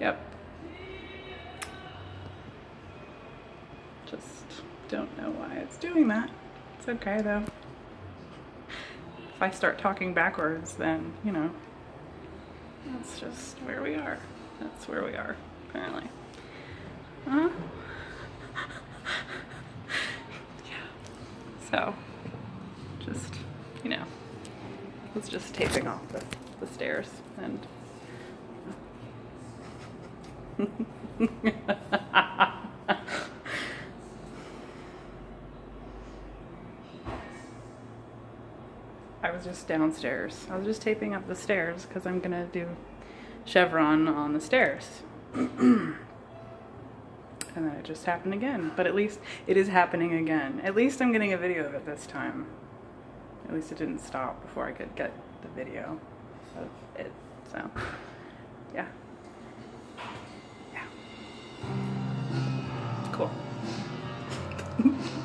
Yep. Just don't know why it's doing that. It's okay though. If I start talking backwards, then, you know, that's just where we are. That's where we are, apparently. Yeah. So, just, you know, was just taping off the stairs and I was just downstairs. I was just taping up the stairs because I'm gonna do chevron on the stairs. And then it just happened again. But at least it is happening again. At least I'm getting a video of it this time. At least it didn't stop before I could get the video of it. So, yeah. Yeah. Cool.